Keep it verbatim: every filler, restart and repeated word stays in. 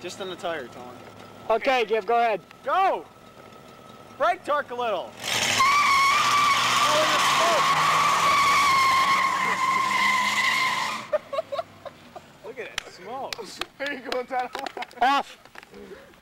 Just on the tire, Tom. Okay, Give, go ahead. Go! Brake torque a little. Look at it, smoke. Are you going down? Off.